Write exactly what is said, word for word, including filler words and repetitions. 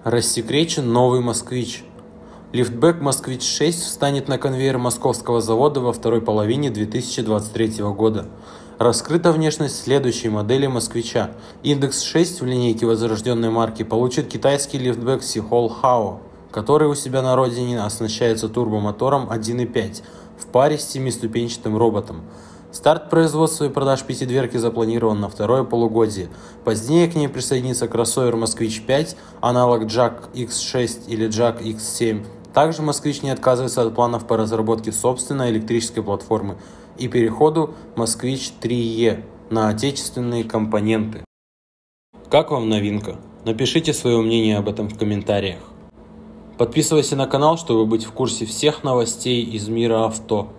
Рассекречен новый «Москвич». Лифтбэк «Москвич шесть» встанет на конвейер московского завода во второй половине две тысячи двадцать третьего года. Раскрыта внешность следующей модели «Москвича». Индекс шесть в линейке возрожденной марки получит китайский лифтбэк Сихол Хао, который у себя на родине оснащается турбомотором один и пять в паре с семиступенчатым роботом. Старт производства и продаж пятидверки запланирован на второе полугодие. Позднее к ней присоединится кроссовер «Москвич пять», аналог джак икс шесть или джак икс семь. Также «Москвич» не отказывается от планов по разработке собственной электрической платформы и переходу «Москвич три е» на отечественные компоненты. Как вам новинка? Напишите свое мнение об этом в комментариях. Подписывайся на канал, чтобы быть в курсе всех новостей из мира авто.